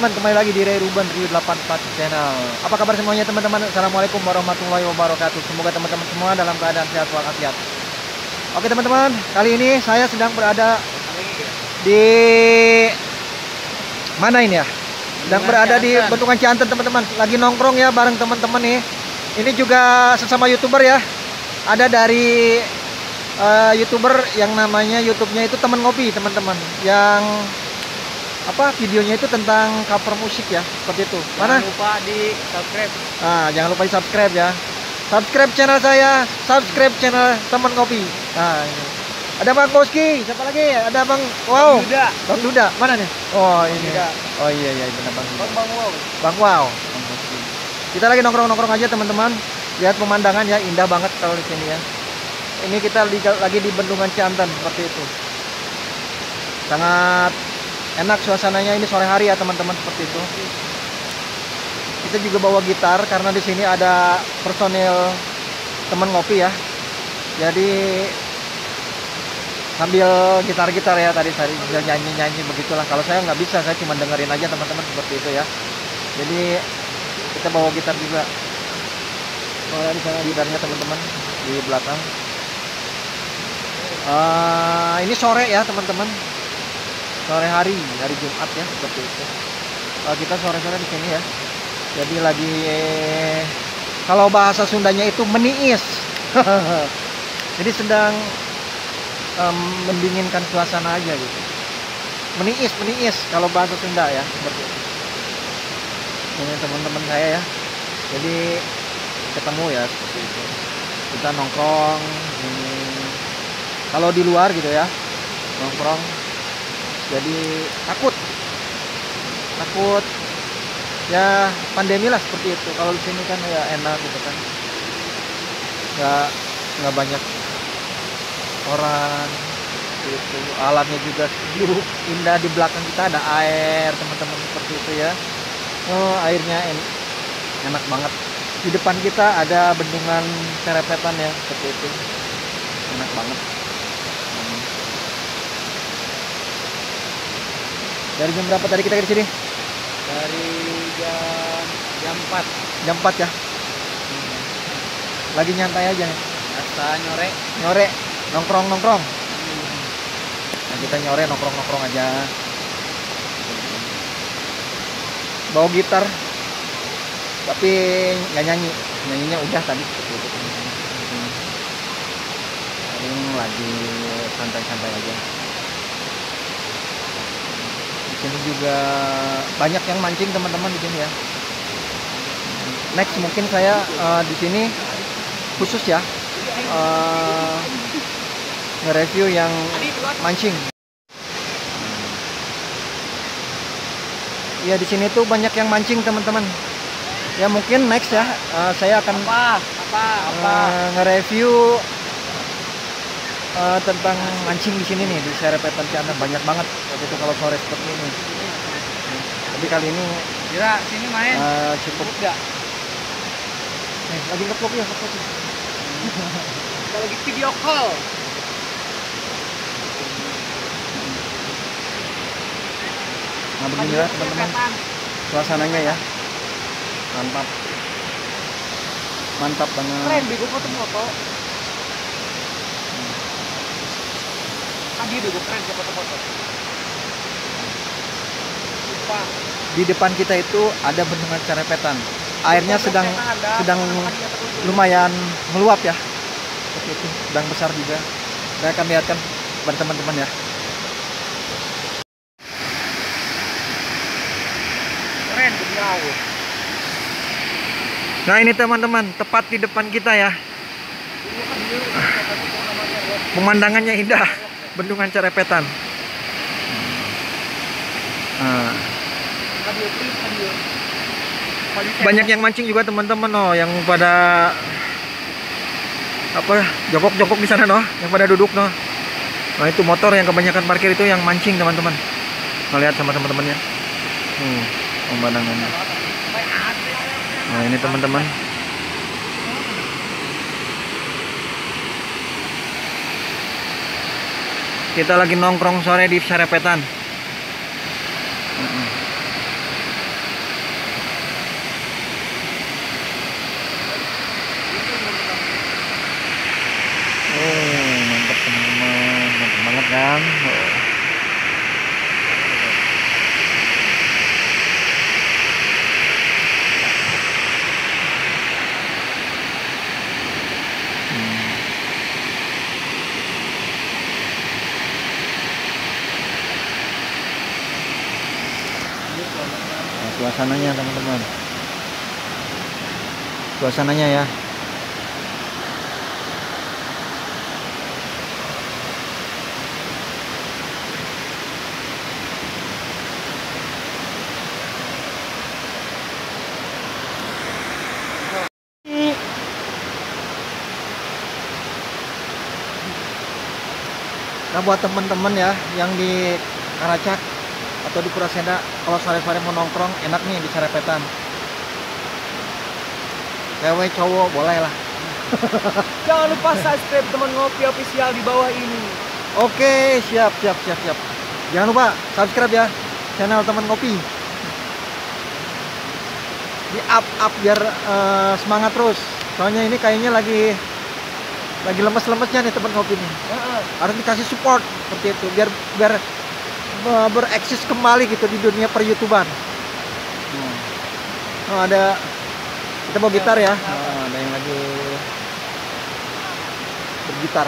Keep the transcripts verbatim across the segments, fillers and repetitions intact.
teman-teman, kembali lagi di Ray Ruben Review delapan puluh empat Channel. Apa kabar semuanya teman-teman? Assalamualaikum warahmatullahi wabarakatuh. Semoga teman-teman semua dalam keadaan sehat walafiat. Oke teman-teman, kali ini saya sedang berada di mana ini ya? Sedang berada di Bendungan Cianten teman-teman. Lagi nongkrong ya bareng teman-teman nih. Ini juga sesama YouTuber ya. Ada dari uh, YouTuber yang namanya YouTube-nya itu Temen Ngopi teman-teman. Yang apa videonya itu tentang cover musik ya, seperti itu. Mana? Jangan lupa di subscribe. Nah, jangan lupa di subscribe ya. Subscribe channel saya, subscribe channel Temen Ngopi. Nah, ini. Ada Bang Koski, siapa lagi? Ada Bang Wow. Bang Duda. Bang Duda, mana nih? Oh, ini. Duda. Oh iya iya, benar Bang Duda. Bang Bang Wow. Bang Wow. Bang Koski. Kita lagi nongkrong-nongkrong aja teman-teman. Lihat pemandangan ya, indah banget kalau di sini ya. Ini kita lagi di Bendungan Cianten seperti itu. Sangat enak suasananya, ini sore hari ya teman-teman, seperti itu. Kita juga bawa gitar karena di sini ada personil Temen Ngopi ya. Jadi sambil gitar-gitar ya tadi saya bisa nyanyi-nyanyi begitulah. Kalau saya nggak bisa, saya cuma dengerin aja teman-teman, seperti itu ya. Jadi kita bawa gitar juga. Oh, di sana gitarnya teman-teman di belakang. Uh, ini sore ya teman-teman. Sore hari, hari Jumat ya, seperti itu. Uh, kita sore-sore di sini ya. Jadi lagi eh, kalau bahasa Sundanya itu meniis. Jadi sedang um, mendinginkan suasana aja gitu. Meniis, meniis kalau bahasa Sunda ya, seperti itu. Ini teman-teman saya ya. Jadi ketemu ya seperti itu. Kita nongkrong ini. Kalau di luar gitu ya, nongkrong. Jadi takut, takut ya pandemi lah seperti itu. Kalau di sini kan ya enak gitu kan, nggak nggak banyak orang gitu. Alamnya juga sejuk, indah. Di belakang kita ada air teman-teman, seperti itu ya. Oh, airnya en enak banget. Di depan kita ada bendungan Cerepetan ya, seperti itu. Enak banget. Dari jam berapa tadi kita di sini? Dari jam jam empat. Jam empat ya. Lagi nyantai aja nih. Biasa nyore. Nyore, nongkrong-nongkrong. Nah, kita nyore nongkrong-nongkrong aja. Bawa gitar. Tapi nggak nyanyi. Nyanyinya udah tadi. Ini lagi santai-santai aja. Ini juga banyak yang mancing teman-teman di sini ya. Next mungkin saya uh, di sini khusus ya uh, nge-review yang mancing. Ya di sini tuh banyak yang mancing teman-teman. Ya mungkin next ya uh, saya akan Apa? Apa? Apa? uh, nge-review Uh, tentang mancing di sini nih di Cerepetan Cianten. Banyak banget waktu itu kalau sore seperti ini. Tapi kali ini Kira sini main. uh, cukup Enggak. eh, lagi ngeplok ya, ngeplok ya. Kita lagi video call. Nah beginilah teman-teman suasananya ya. Mantap, mantap banget. Keren bego foto-foto. Tadi bego keren ke foto-foto. Lupa. Di depan kita itu ada bendungan Cerepetan. Airnya sedang sedang lumayan meluap ya. Seperti itu, sedang besar juga. Saya akan lihatkan kepada teman-teman ya. Keren beliau. Nah ini teman-teman, tepat di depan kita ya. Pemandangannya indah, bendungan Cerepetan. Nah, banyak yang mancing juga teman-teman, oh, yang pada apa jongkok-jongkok di sana, noh, yang pada duduk, noh. Nah itu motor yang kebanyakan parkir itu yang mancing teman-teman. Melihat sama teman-temannya. Hmm, pemandangannya. Nah ini teman-teman. Kita lagi nongkrong sore di Cerepetan. teman-teman. Oh. Nah, suasananya teman-teman, suasananya ya. Nah, buat teman-teman ya yang di Karacak atau di Puraseda, kalau sore-sore mau nongkrong enak nih di Sarepetan. Cewek cowok boleh lah. Jangan lupa subscribe teman ngopi official di bawah ini. Oke, siap siap siap siap. Jangan lupa subscribe ya channel teman ngopi. Di up up biar uh, semangat terus. Soalnya ini kayaknya lagi lagi lemes-lemesnya nih teman ngopi nih. Harus dikasih support seperti itu biar biar uh, bereksis kembali gitu di dunia per YouTuber. Hmm. Oh, ada kita bawa gitar ya. Oh, ada yang lagi bergitar.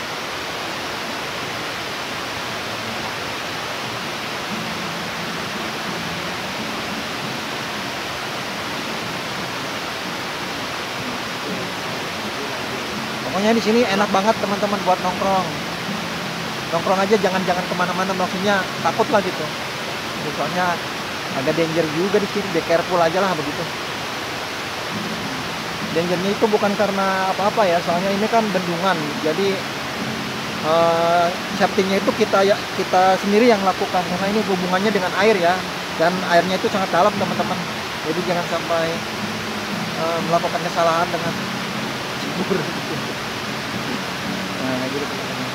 Pokoknya di sini enak banget teman-teman buat nongkrong. Nongkrong aja jangan-jangan kemana-mana, maksudnya takut lah gitu. Soalnya agak danger juga di sini, be careful aja lah begitu. Dangernya itu bukan karena apa-apa ya, soalnya ini kan bendungan, jadi uh, safety-nya itu kita ya kita sendiri yang lakukan karena ini hubungannya dengan air ya, dan airnya itu sangat dalam teman-teman. Jadi jangan sampai uh, melakukan kesalahan dengan cibur. Nah, gitu teman-teman.